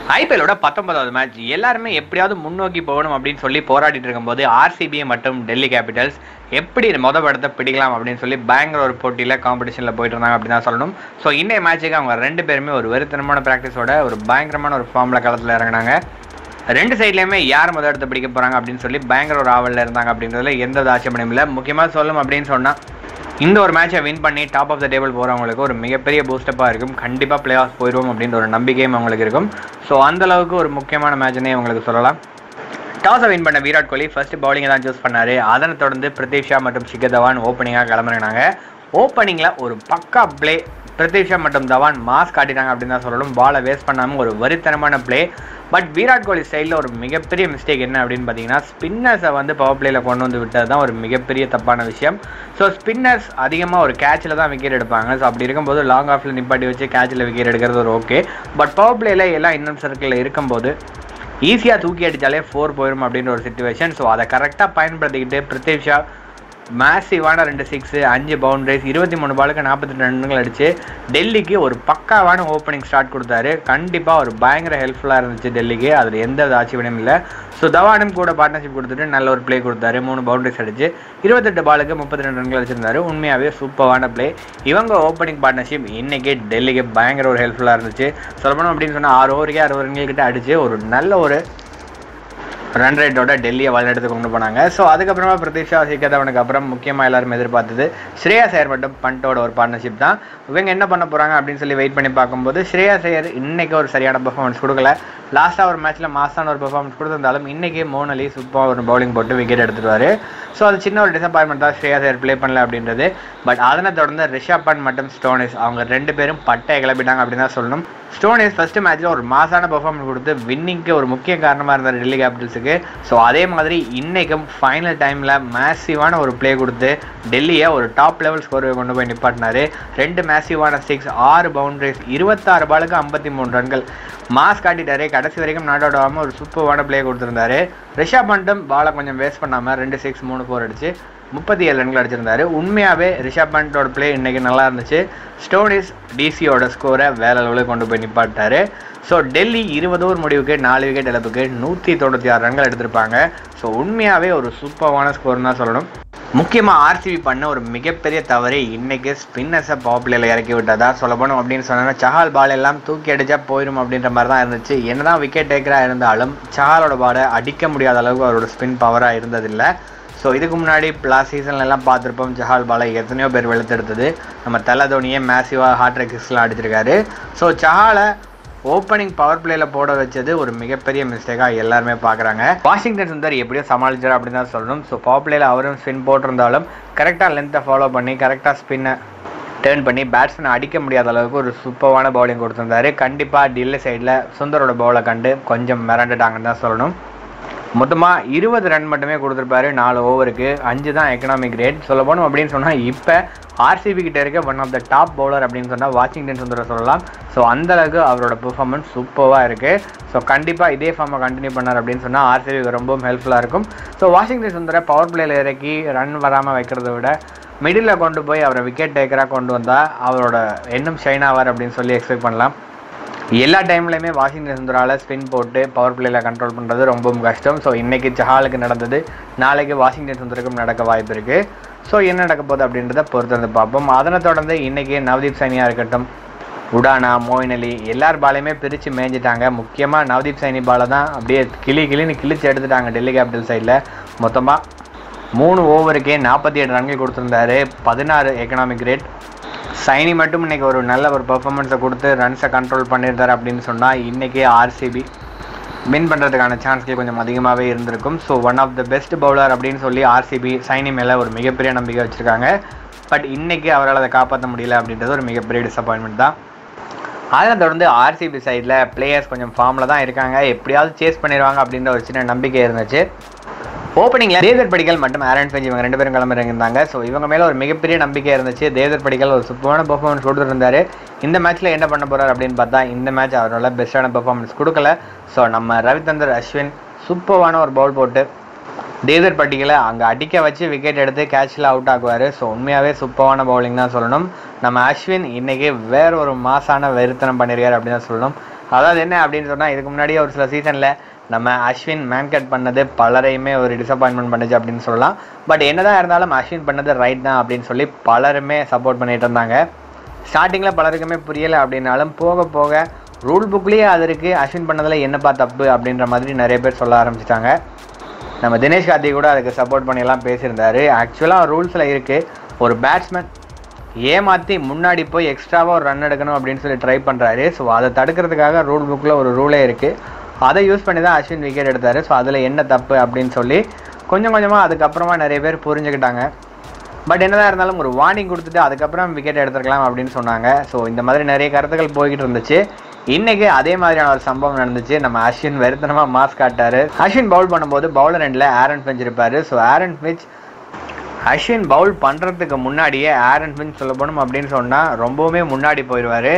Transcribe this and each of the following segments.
ஐபிஎலோட 19வது match எல்லாருமே எப்படியாவது முன்னோக்கி போகணும் அப்படின்னு சொல்லி போராடிட்டு இருக்கும்போது ஆர்சிபி மற்றும் டெல்லி கேபிட்டல்ஸ் எப்படி மொதல் படத்தை பிடிக்கலாம் அப்படின்னு சொல்லி பெங்களூர் போட்டியில் காம்படிஷனில் போயிட்டு இருந்தாங்க அப்படின்னு தான் சொல்லணும். ஸோ இன்றைய மேட்சுக்கு அவங்க ரெண்டு பேருமே ஒரு வெறித்தனமான ப்ராக்டிஸோட ஒரு பயங்கரமான ஒரு ஃபார்மில் களத்தில் இறங்கினாங்க. ரெண்டு சைட்லேயுமே யார் முதல் இடத்தை பிடிக்க போகிறாங்க அப்படின்னு சொல்லி பயங்கர ஆவலில் இருந்தாங்க அப்படின்றதுல எந்த ஆட்சேபனையும் இல்லை. முக்கியமாக சொல்லணும் அப்படின்னு சொன்னால் இந்த ஒரு மேட்சை வின் பண்ணி டாப் ஆஃப் த டேபிள் போகிறவங்களுக்கு ஒரு மிகப்பெரிய பூஸ்டப்பாக இருக்கும். கண்டிப்பாக பிளே ஆஃப் போயிடுவோம் அப்படின்ற ஒரு நம்பிக்கையும் அவங்களுக்கு இருக்கும். ஸோ அந்தளவுக்கு ஒரு முக்கியமான மேட்ச்னே அவங்களுக்கு சொல்லலாம். டாஸை வின் பண்ண விராட் கோலி ஃபர்ஸ்ட் பவுலிங்கை தான் சூஸ் பண்ணார். அதனை தொடர்ந்து பிருத்வி ஷா மற்றும் ஷிகர் தவான் ஓப்பனிங்காக கிளம்புறாங்க. ஓப்பனிங்கில் ஒரு பக்கா பிளே பிருத்வி ஷா மற்றும் தவான் மாஸ் காட்டிட்டாங்க அப்படின்னு தான் சொல்லணும். பாலை வேஸ்ட் பண்ணாமல் ஒரு வரித்தனமான பிளே. பட் விராட் கோலி ஸ்டைலில் ஒரு மிகப்பெரிய மிஸ்டேக் என்ன அப்படின்னு பார்த்தீங்கன்னா ஸ்பின்னர்ஸை பவர் பிளேயில் கொண்டு வந்து விட்டது தான் ஒரு மிகப்பெரிய தப்பான விஷயம். ஸோ ஸ்பின்னர்ஸ் அதிகமாக ஒரு கேட்சில் தான் விக்கெட் எடுப்பாங்க. ஸோ அப்படி இருக்கும்போது லாங் ஆஃபில் நிப்பாட்டி வச்சு கேட்சில் விக்கெட் எடுக்கிறது ஒரு ஓகே. பட் பவர் பிளேயில் எல்லாம் இன்னும் சர்க்கிளில் இருக்கும்போது ஈஸியாக தூக்கி அடித்தாலே 4 போயிடும் அப்படின்ற ஒரு சிச்சுவேஷன். ஸோ அதை கரெக்டாக பயன்படுத்திக்கிட்டு பிருத்வி ஷா மேசிவான 2 6 5 பவுண்டரிஸ் 23 பாலுக்கு 42 ரன்கள் அடிச்சு டெல்லிக்கு ஒரு பக்காவான ஓப்பனிங் ஸ்டார்ட் கொடுத்தாரு. கண்டிப்பாக ஒரு பயங்கர ஹெல்ப்ஃபுல்லாக இருந்துச்சு டெல்லிக்கு. அதில் எந்த ஆட்சேபனையும் இல்லை. ஸோ தவானும் கூட பார்ட்னர்ஷிப் கொடுத்துட்டு நல்ல ஒரு பிளே கொடுத்தாரு. 3 பவுண்டரிஸ் அடிச்சு 28 பாலுக்கு 32 ரன்கள் அடிச்சிருந்தாரு. உண்மையாகவே சூப்பரான பிளே. இவங்க ஓப்பனிங் பார்ட்னர்ஷிப் இன்னைக்கு டெல்லிக்கு பயங்கர ஒரு ஹெல்ப்ஃபுல்லாக இருந்துச்சு. சொல்லப்போனோம் அப்படின்னு சொன்னால் 6 ஓவருக்கே 60 ரன்கள் கிட்ட அடிச்சு ஒரு நல்ல ஒரு ரன் ரேட்டோட டெல்லியை வழிநடத்து கொண்டு போனாங்க. ஸோ அதுக்கப்புறமா பிருத்வி ஷா ஷிகர் தவானுக்கு அப்புறம் முக்கியமாக எல்லாரும் எதிர்பார்த்தது ஸ்ரேயாஸ் ஐயர் மற்றும் பண்டோட ஒரு பார்ட்னர்ஷிப் தான். இவங்க என்ன பண்ண போகிறாங்க அப்படின்னு சொல்லி வெயிட் பண்ணி பார்க்கும்போது ஸ்ரேயாஸ் ஐயர் இன்னைக்கு ஒரு சரியான பெர்ஃபார்மன்ஸ் கொடுக்கல. லாஸ்ட்டாக ஒரு மேட்ச்சில் மாசான ஒரு பெர்ஃபார்மன்ஸ் கொடுத்திருந்தாலும் இன்றைக்கி மோனலி சூப்பராக ஒரு பவுலிங் போட்டு விக்கெட் எடுத்துடுவார். ஸோ அது சின்ன ஒரு டிசப்பாயின்மெண்ட் தான் ஸ்ரேயாஸ் ஐயர் ப்ளே பண்ணல அப்படின்றது. பட் அதனை தொடர்ந்து ரிஷப் பண்ட் மற்றும் ஸ்டோனிஸ் அவங்க 2 பேரும் பட்டை கிளப்பிட்டாங்க அப்படின்னு தான் சொல்லணும். ஸ்டோனிஸ் ஃபர்ஸ்ட் மேட்ச்சில் ஒரு மாசான பெர்ஃபார்மன்ஸ் கொடுத்து வின்னிங்க்கு ஒரு முக்கிய காரணமாக இருந்தார் டெல்லி கேபிட்டல்ஸுக்கு. ஸோ அதே மாதிரி இன்றைக்கும் ஃபைனல் டைமில் மேசிவான ஒரு பிளே கொடுத்து டெல்லியை ஒரு டாப் லெவல் ஸ்கோரை கொண்டு போய் நிப்பாட்டினார். 2 மேசிவான 6 6 பவுண்டரிஸ் 26 பாலுக்கு 53 ரன்கள் மாஸ் காட்டிட்டாரு. கடைசி வரைக்கும் நாட் அவுட் ஆகாமல் ஒரு சூப்பரான பிளே கொடுத்துருந்தாரு. ரிஷப் பண்ட்டும் பாலை கொஞ்சம் வேஸ்ட் பண்ணாமல் 2 6 3 4 அடிச்சு 37 ரன்கள் அடிச்சிருந்தாரு. உண்மையாகவே ரிஷப் பண்டோட பிளே இன்றைக்கி நல்லா இருந்துச்சு. ஸ்டோனிஸ் டிசியோட ஸ்கோரை வேற லெவலுக்கு கொண்டு போய் நிப்பாட்டாரு. ஸோ டெல்லி 20 ஓவர் முடிவுக்கு 4 விக்கெட் இழப்புக்கு 196 ரன்கள் எடுத்திருப்பாங்க. ஸோ உண்மையாகவே ஒரு சூப்பரான ஸ்கோர்னு தான் சொல்லணும். முக்கியமாக ஆர்சிபி பண்ண ஒரு மிகப்பெரிய தவறு இன்றைக்கி ஸ்பின்னர்ஸை பவர் பிளேயில் இறக்கி விட்டதா சொல்ல போனோம் அப்படின்னு சொன்னாங்க. சஹால் பால் எல்லாம் தூக்கி அடித்தா போயிடும் அப்படின்ற மாதிரி தான் இருந்துச்சு. என்ன தான் விக்கெட் டேக்கராக இருந்தாலும் சஹாலோட பாலை அடிக்க முடியாத அளவுக்கு அவரோட ஸ்பின் பவராக இருந்ததில்லை. ஸோ இதுக்கு முன்னாடி லாஸ்ட் சீசன்லாம் பார்த்துருப்போம் சஹால் பாலை எத்தனையோ பேர் வெளுத்தெடுத்தது. நம்ம தலை தோனியே மேசிவாக ஹார்ட் சிக்ஸ்லாம் அடிச்சிருக்காரு. ஸோ சஹாலை ஓப்பனிங் பவர் பிளேயில் போட வச்சது ஒரு மிகப்பெரிய மிஸ்டேக்காக எல்லாருமே பார்க்குறாங்க. வாஷிங்டன் சுந்தர் எப்படியோ சமாளிச்சார் அப்படின்னு தான் சொல்லணும். ஸோ பவர் பிளேயில் அவரும் ஸ்பின் போட்டிருந்தாலும் கரெக்டாக லென்த்தை ஃபாலோ பண்ணி கரெக்டாக ஸ்பின்னை டேர்ன் பண்ணி பேட்ஸ்மேனை அடிக்க முடியாத அளவுக்கு ஒரு சூப்பரான பவுலிங் கொடுத்துருந்தாரு. கண்டிப்பாக டெல்லி சைடில் சுந்தரோட பவுலை கண்டு கொஞ்சம் மிரண்டுட்டாங்கன்னு தான் சொல்லணும். மொத்தமாக 20 ரன் மட்டுமே கொடுத்துருப்பாரு 4 ஓவருக்கு. 5 தான் எக்கனாமிக் ரேட். சொல்ல போனோம் அப்படின்னு சொன்னால் இப்போ ஆர்சிபி கிட்ட இருக்க one of the top bowler அப்படின்னு சொன்னால் வாஷிங்டன் சுந்தரை சொல்லலாம். ஸோ அந்தளவுக்கு அவரோட பெர்ஃபார்மன்ஸ் சூப்பராக இருக்குது. ஸோ கண்டிப்பாக இதே ஃபார்மை கண்டினியூ பண்ணார் அப்படின்னு சொன்னால் ஆர்சிபிக்கு ரொம்பவும் ஹெல்ப்ஃபுல்லாக இருக்கும். ஸோ வாஷிங்டன் சுந்தரை பவர் பிளேயில் இறக்கி ரன் வராமல் வைக்கிறத விட மிடில் கொண்டு போய் அவரை விக்கெட் டேக்கராக கொண்டு வந்தால் அவரோட இன்னும் ஷைன் ஆவார் அப்படின்னு சொல்லி எக்ஸ்பெக்ட் பண்ணலாம். எல்லா டைம்லையுமே வாஷிங்டன் சுந்தரால் ஸ்பின் போட்டு பவர் பிளேயில் கண்ட்ரோல் பண்ணுறது ரொம்பவும் கஷ்டம். ஸோ இன்றைக்கி சஹாலுக்கு நடந்தது நாளைக்கு வாஷிங்டன் சுந்தருக்கும் நடக்க வாய்ப்பு இருக்குது. ஸோ என்ன நடக்க போகுது அப்படின்றத பொறுத்து வந்து பார்ப்போம். அதனை தொடர்ந்து இன்றைக்கி நவ்தீப் சைனியாக இருக்கட்டும், உடானா, மோயின் அலி எல்லார் பாலையுமே பிரித்து மேய்ஞ்சிட்டாங்க. முக்கியமாக நவ்தீப் சைனி பாலை தான் அப்படியே கிளின்னு கிழிச்சு எடுத்துட்டாங்க டெல்லி கேபிட்டல் சைடில். மொத்தமாக 3 ஓவருக்கே 47 ரன்கள் கொடுத்துருந்தாரு. 16 எக்கனாமிக் ரேட். சைனி மட்டும் இன்றைக்கி ஒரு நல்ல ஒரு பெர்ஃபார்மன்ஸை கொடுத்து ரன்ஸை கண்ட்ரோல் பண்ணியிருந்தார் அப்படின்னு சொன்னால் இன்றைக்கி ஆர்சிபி வின் பண்ணுறதுக்கான சான்ஸ்கள் கொஞ்சம் அதிகமாகவே இருந்திருக்கும். So one of the best bowler அப்படின்னு சொல்லி ஆர்சிபி சைனி மேலே ஒரு மிகப்பெரிய நம்பிக்கை வச்சுருக்காங்க. பட் இன்றைக்கி அவரால் அதை காப்பாற்ற முடியல அப்படின்றது ஒரு மிகப்பெரிய டிசப்பாயின்மெண்ட் தான். அதை தொடர்ந்து ஆர்சிபி சைடில் பிளேயர்ஸ் கொஞ்சம் ஃபார்மில் தான் இருக்காங்க. எப்படியாவது சேஸ் பண்ணிடுவாங்க அப்படின்ற ஒரு சின்ன நம்பிக்கை இருந்துச்சு. ஓப்பனிங்கில் தேவ்தத் படிக்கல் மற்றும் ஆரன் ஃபிஞ்ச் இவங்க 2 பேரும் கிளம்பிருந்தாங்க. ஸோ இவங்க மேலே ஒரு மிகப்பெரிய நம்பிக்கை இருந்துச்சு. தேவ்தத் படிக்கல் ஒரு சூப்பரான பெர்ஃபார்மன்ஸ் கொடுத்துருந்தார். இந்த மேட்ச்சில் என்ன பண்ண போகிறார் அப்படின்னு பார்த்தா இந்த மேட்ச் அவரால் பெஸ்ட்டான பெர்ஃபார்மன்ஸ் கொடுக்கல. ஸோ நம்ம R Ashwin சூப்பரான ஒரு பவுல் போட்டு தேவ்தத் படிக்கலை அங்கே அடிக்க வச்சு விக்கெட் எடுத்து கேட்சில் அவுட் ஆகுவார். ஸோ உண்மையாகவே சூப்பரான பவுலிங் தான் சொல்லணும். நம்ம அஸ்வின் இன்றைக்கி வேற ஒரு மாசான வெறித்தனம் பண்ணியிருக்காரு அப்படின்னு தான் சொல்லணும். அதாவது என்ன அப்படின்னு சொன்னால், இதுக்கு முன்னாடியே ஒரு சில சீசனில் நம்ம அஸ்வின் மேன்கட் பண்ணது பலரையுமே ஒரு டிசப்பாயின்மெண்ட் பண்ணுச்சு அப்படின்னு சொல்லலாம். பட் என்னதான் இருந்தாலும் அஸ்வின் பண்ணது ரைட் தான் அப்படின்னு சொல்லி பலருமே சப்போர்ட் பண்ணிட்டு இருந்தாங்க. ஸ்டார்டிங்கில் பலருக்குமே புரியலை அப்படின்னாலும் போக போக ரூல் புக்லேயே அது இருக்குது, அஸ்வின் பண்ணதில் என்னப்பா தப்பு அப்படின்ற மாதிரி நிறைய பேர் சொல்ல ஆரம்பிச்சிட்டாங்க. நம்ம தினேஷ் கார்த்திக் கூட அதுக்கு சப்போர்ட் பண்ணியெல்லாம் பேசியிருந்தார். ஆக்சுவலாக ரூல்ஸில் இருக்குது, ஒரு பேட்ஸ்மேன் ஏமாற்றி முன்னாடி போய் எக்ஸ்ட்ராவாக ஒரு ரன் எடுக்கணும் அப்படின்னு சொல்லி ட்ரை பண்ணுறாரு. ஸோ அதை தடுக்கிறதுக்காக ரூல் புக்கில் ஒரு ரூலே இருக்குது, அதை யூஸ் பண்ணி தான் அஸ்வின் விக்கெட் எடுத்தார். ஸோ அதில் என்ன தப்பு அப்படின்னு சொல்லி கொஞ்சம் கொஞ்சமாக அதுக்கப்புறமா நிறைய பேர் புரிஞ்சுக்கிட்டாங்க. பட் என்னதான் இருந்தாலும் ஒரு வார்னிங் கொடுத்துட்டு அதுக்கப்புறம் விக்கெட் எடுத்துருக்கலாம் அப்படின்னு சொன்னாங்க. ஸோ இந்த மாதிரி நிறைய கருத்துக்கள் போய்கிட்டு இருந்துச்சு. இன்றைக்கி அதே மாதிரியான ஒரு சம்பவம் நடந்துச்சு. நம்ம அஸ்வின் வெறுத்தனமாக மாஸ் காட்டார். அஸ்வின் பவுல் பண்ணும்போது பவுலர் எண்டில் ஆரன் ஃபின்ச் இருப்பார். So Aaron Finch Ashwin bowl பண்ணுறதுக்கு முன்னாடியே ஆரன் ஃபின்ச் சொல்ல போகணும் அப்படின்னு சொன்னால் ரொம்பவுமே முன்னாடி போயிடுவார்.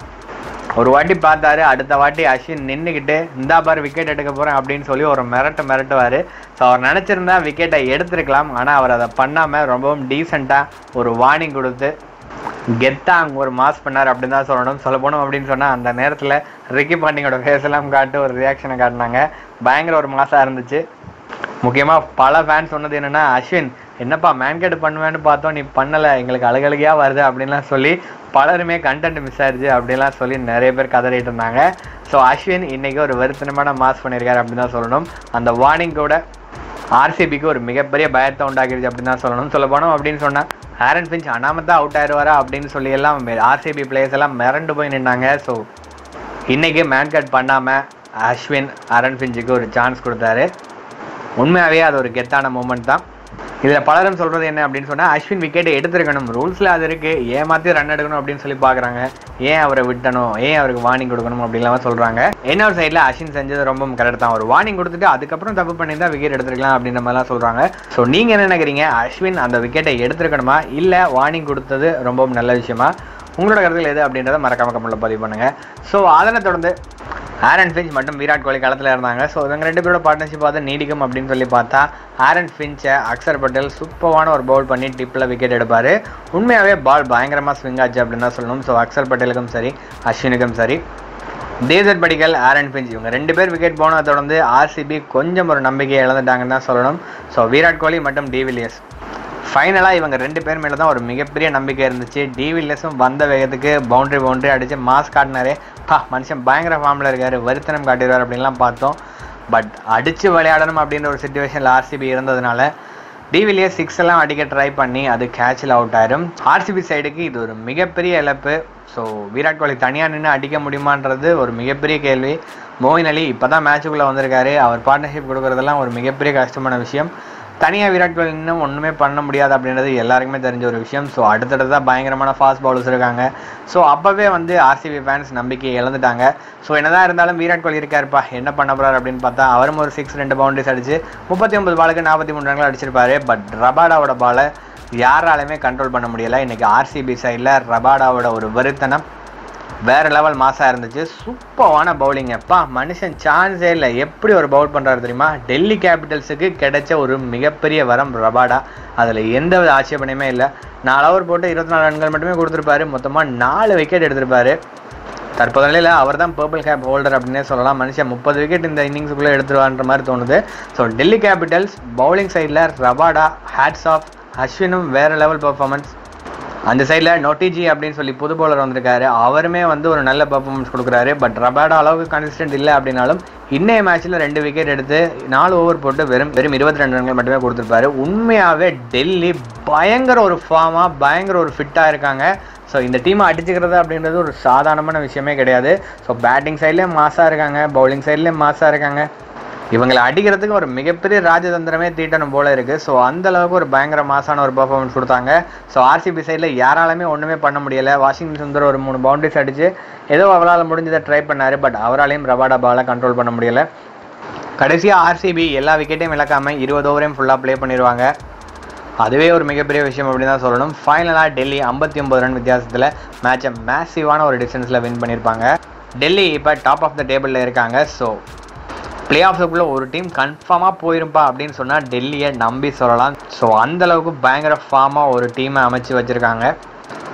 ஒரு வாட்டி பார்த்தாரு, அடுத்த வாட்டி அஸ்வின் நின்றுக்கிட்டு இந்தா பாரு விக்கெட் எடுக்க போகிறேன் அப்படின்னு சொல்லி ஒரு மிரட்டுவார். ஸோ அவர் நினச்சிருந்தா விக்கெட்டை எடுத்துருக்கலாம், ஆனால் அவர் அதை பண்ணாமல் ரொம்பவும் டீசெண்டாக ஒரு வார்னிங் கொடுத்து கெத்தாக அங்கே ஒரு மாஸ் பண்ணார் அப்படின்னு தான் சொல்ல போகணும் அப்படின்னு சொன்னால் அந்த நேரத்தில் ரிக்கி பாண்டிங்கோட ஃபேஸ் எல்லாம் காட்டு ஒரு ரியாக்ஷனை காட்டினாங்க. பயங்கர ஒரு மாசாக இருந்துச்சு. முக்கியமாக பல ஃபேன்ஸ் சொன்னது என்னென்னா, அஸ்வின் என்னப்பா மேன்கட் பண்ணுவேன்னு பார்த்தோம், நீ பண்ணலை, எங்களுக்கு அழுகழுகையாக வருது அப்படின்லாம் சொல்லி பலருமே கண்டென்ட் மிஸ் ஆயிடுச்சு அப்படின்லாம் சொல்லி நிறைய பேர் கதறிட்டு இருந்தாங்க. ஸோ அஸ்வின் இன்றைக்கி ஒரு வருத்தனமான மாஸ் பண்ணியிருக்காரு அப்படின்னு தான் சொல்லணும். அந்த வார்னிங் கூட ஆர்சிபிக்கு ஒரு மிகப்பெரிய பயத்தை உண்டாக்கிடுச்சு அப்படின்னு தான் சொல்லணும். சொல்ல போனோம் அப்படின்னு சொன்னால் ஆரன் ஃபின்ச் அனாமத்தான் அவுட் ஆயிடுவாரா அப்படின்னு சொல்லி எல்லாம் ஆர்சிபி பிளேயர்ஸ் எல்லாம் மிரண்டு போய் நின்னாங்க. ஸோ இன்றைக்கி மேன்கட் பண்ணாமல் அஸ்வின் ஆரன் ஃபின்ச்சுக்கு ஒரு சான்ஸ் கொடுத்தாரு. உண்மையாகவே அது ஒரு கெத்தான மூமெண்ட் தான். இதில் பலரும் சொல்கிறது என்ன அப்படின்னு சொன்னால், அஸ்வின் விக்கெட்டை எடுத்துருக்கணும், ரூல்ஸில் அது இருக்குது, ஏமாற்றி ரன் எடுக்கணும் அப்படின்னு சொல்லி பார்க்குறாங்க, ஏன் அவரை விட்டணும், ஏன் அவருக்கு வார்னிங் கொடுக்கணும் அப்படின்லாம் சொல்கிறாங்க. இன்னொரு சைடில் அஸ்வின் செஞ்சது ரொம்ப கரெக்ட் தான். ஒரு வார்னிங் கொடுத்துட்டு அதுக்கப்புறம் தப்பு பண்ணி தான் விக்கெட் எடுத்துருக்கலாம் அப்படின்ற மாதிரிலாம் சொல்கிறாங்க. ஸோ நீங்கள் என்ன நினைக்கிறீங்க, அஸ்வின் அந்த விக்கெட்டை எடுத்துருக்கணுமா இல்லை வார்னிங் கொடுத்தது ரொம்பவும் நல்ல விஷயமா? உங்களோட கருத்துக்கள் எது அப்படின்றத மறக்காம கமெண்ட்ல பதிவு பண்ணுங்கள். ஸோ அதனை தொடர்ந்து ஆரன் ஃபின்ச் மற்றும் விராட் கோலி களத்தில் இருந்தாங்க. ஸோ இவங்க ரெண்டு பேரோட பார்ட்னர்ஷிப் பார்த்து நீடிக்கும் அப்படின்னு சொல்லி பார்த்தா ஆரன் ஃபின்ச்சை அக்சர் பட்டேல் சூப்பரான ஒரு பவுல் பண்ணி டிப்பில் விக்கெட் எடுப்பார். உண்மையாகவே பால் பயங்கரமாக ஸ்விங் ஆச்சு அப்படின்னு தான் சொல்லணும். ஸோ அக்சர் பட்டேலுக்கும் சரி அஸ்வினுக்கும் சரி தேவ்தத் படிக்கல் ஆரன் ஃபின்ச் இவங்க ரெண்டு பேர் விக்கெட் போனதை தொடர்ந்து ஆர்சிபி கொஞ்சம் ஒரு நம்பிக்கையை இழந்துட்டாங்கன்னு தான் சொல்லணும். ஸோ விராட் கோலி மற்றும் வில்லியர்ஸ் ஃபைனலாக இவங்க ரெண்டு பேர் மேலே தான் ஒரு மிகப்பெரிய நம்பிக்கை இருந்துச்சு. வில்லியர்ஸும் வந்த வேகத்துக்கு பவுண்டரி அடித்து மாஸ் காட்டினாரே, மனுஷன் பயங்கர ஃபார்மில் இருக்கார், வருத்தனம் காட்டிடுவார் அப்படின்லாம் பார்த்தோம். பட் அடித்து விளையாடணும் அப்படின்ற ஒரு சுச்சுவேஷனில் ஆர்சிபி இருந்ததுனால வில்லியர்ஸ் 6 எல்லாம் அடிக்க ட்ரை பண்ணி அது கேட்சில் அவுட் ஆயிரும். ஆர்சிபி சைடுக்கு இது ஒரு மிகப்பெரிய இழப்பு. ஸோ விராட் கோலி தனியாக நின்று அடிக்க முடியுமான்றது ஒரு மிகப்பெரிய கேள்வி. மோயின் அலி இப்போ தான் மேட்சுக்குள்ளே வந்திருக்காரு, அவர் பார்ட்னர்ஷிப் கொடுக்குறதெல்லாம் ஒரு மிகப்பெரிய கஷ்டமான விஷயம். தனியாக விராட் கோலி இன்னும் ஒன்றுமே பண்ண முடியாது அப்படின்றது எல்லாருக்குமே தெரிஞ்ச ஒரு விஷயம். ஸோ அடுத்தடுத்தான் பயங்கரமான ஃபாஸ்ட் பவுலர்ஸ் இருக்காங்க. ஸோ அப்போவே ஆர்சிபி ஃபேன்ஸ் நம்பிக்கையை இழந்துட்டாங்க. ஸோ என்னதான் இருந்தாலும் விராட் கோலி இருக்காருப்பா, என்ன பண்ண போகிறார் அப்படின்னு பார்த்தா அவரும் ஒரு 6 2 பவுண்டரிஸ் அடிச்சு 39 பாலுக்கு 43 ரன்கள் அடிச்சிருப்பாரு. பட் ரபாடாவோட பாலை யாராலுமே கண்ட்ரோல் பண்ண முடியலை. இன்றைக்கி ஆர்சிபி சைடில் ரபாடாவோட ஒரு வருத்தனம் வேறு லெவல் மாசாக இருந்துச்சு. சூப்பரான பவுலிங்கப்பா, மனுஷன் சான்ஸே இல்லை, எப்படி ஒரு பவுல் பண்ணுறாரு தெரியுமா? டெல்லி கேபிட்டல்ஸுக்கு கிடைச்ச ஒரு மிகப்பெரிய வரம் ரபாடா, அதில் எந்த வித ஆட்சேபனையுமே இல்லை. 4 ஓவர் போட்டு 24 ரன்கள் மட்டுமே கொடுத்துருப்பாரு, மொத்தமாக 4 விக்கெட் எடுத்திருப்பாரு. தற்போது நிலையில் அவர் தான் பர்பிள் கேப் ஹோல்டர் அப்படின்னே சொல்லலாம். மனுஷன் 30 விக்கெட் இந்த இன்னிங்ஸுக்குள்ளே எடுத்துருவான்ற மாதிரி தோணுது. ஸோ டெல்லி கேபிட்டல்ஸ் பவுலிங் சைடில் ரபாடா ஹேட்ஸ் ஆஃப், அஸ்வினும் வேறு லெவல் பர்ஃபார்மன்ஸ். அந்த சைடில் நோட்டிஜி அப்படின்னு சொல்லி புது பவுலர் வந்திருக்காரு, அவருமே ஒரு நல்ல பர்ஃபார்மன்ஸ் கொடுக்குறாரு. பட் ரபாடா அளவுக்கு கன்சிஸ்டன்ட் இல்லை அப்படின்னாலும் இன்னைய மேட்ச்சில் 2 விக்கெட் எடுத்து 4 ஓவர் போட்டு வெறும் 22 ரன்கள் மட்டுமே கொடுத்துருப்பாரு. உண்மையாகவே டெல்லி பயங்கர ஒரு ஃபார்மாக பயங்கர ஒரு ஃபிட்டாக இருக்காங்க. ஸோ இந்த டீமை அடிச்சுக்கிறது அப்படின்றது ஒரு சாதாரணமான விஷயமே கிடையாது. ஸோ பேட்டிங் சைட்லேயும் மாசாக இருக்காங்க, பவுலிங் சைட்லேயும் மாசாக இருக்காங்க. இவங்களை அடிக்கிறதுக்கு ஒரு மிகப்பெரிய ராஜதந்திரமே தீட்டணும் போல இருக்குது. ஸோ அந்தளவுக்கு ஒரு பயங்கர மாசான ஒரு பர்ஃபார்மன்ஸ் கொடுத்தாங்க. ஸோ ஆர்சிபி சைடில் யாராலுமே ஒன்றுமே பண்ண முடியலை. வாஷிங்டன் சுந்தர் ஒரு 3 பவுண்டரிஸ் அடித்து ஏதோ அவரால் முடிஞ்சதை ட்ரை பண்ணார். பட் அவராலையும் ரபாடா பாலை கண்ட்ரோல் பண்ண முடியலை. கடைசியாக ஆர்சிபி எல்லா விக்கெட்டையும் இழக்காமல் 20 ஓவரையும் ஃபுல்லாக ப்ளே பண்ணிடுவாங்க. அதுவே ஒரு மிகப்பெரிய விஷயம் அப்படின்னு தான் சொல்லணும். ஃபைனலாக டெல்லி 59 ரன் வித்தியாசத்தில் மேட்சை மேசிவான ஒரு டிஸ்டன்ஸில் வின் பண்ணியிருப்பாங்க. டெல்லி இப்போ டாப் ஆஃப் த டேபிளில் இருக்காங்க. ஸோ பிளே ஆஃப்ஸுக்குள்ளே ஒரு டீம் கன்ஃபார்மாக போயிருப்பா அப்படின்னு சொன்னால் டெல்லியை நம்பி சொல்லலாம். ஸோ அந்தளவுக்கு பயங்கர ஃபார்மாக ஒரு டீமை அமைச்சு வச்சுருக்காங்க.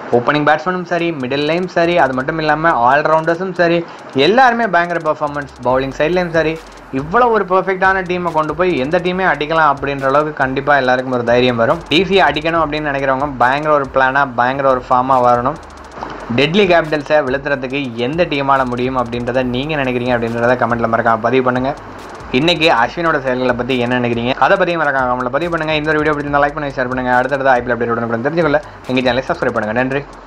ஓப்பனிங் பேட்ஸ்மேனும் சரி, மிடில்லையும் சரி, அது மட்டும் இல்லாமல் ஆல்ரவுண்டர்ஸும் சரி, எல்லாருமே பயங்கர பெர்ஃபார்மன்ஸ். பவுலிங் சைட்லேயும் சரி, இவ்வளோ ஒரு பெர்ஃபெக்டான டீமை கொண்டு போய் எந்த டீமே அடிக்கலாம் அப்படின்ற அளவுக்கு கண்டிப்பாக எல்லாருக்கும் ஒரு தைரியம் வரும். டிசியை அடிக்கணும் அப்படின்னு நினைக்கிறவங்க பயங்கர ஒரு பிளானாக, பயங்கர ஒரு ஃபார்மாக வரணும். டெட்லி கேபிட்டல்ஸை விழுத்துறதுக்கு எந்த டீமால் முடியும் அப்படின்றத நீங்கள் நினைக்கிறீங்க அப்படின்றத கமெண்ட்டில் மறக்காம பதிவு பண்ணுங்கள். இன்றைக்கி அஸ்வினோட செயல்களை பற்றி என்ன நினைக்கிறீங்க அதை பற்றியும் மறக்காம கமெண்ட்டில் பதிவு பண்ணுங்கள். இந்த ஒரு வீடியோ பிடிச்சிருந்தா லைக் பண்ணி ஷேர் பண்ணுங்கள். அடுத்தடுத்த IPL அப்டேட் உடனுக்குடன் தெரிஞ்சுக்கொள்ள எங்கள் சேனலை சப்ஸ்கிரைப் பண்ணுங்கள். நன்றி.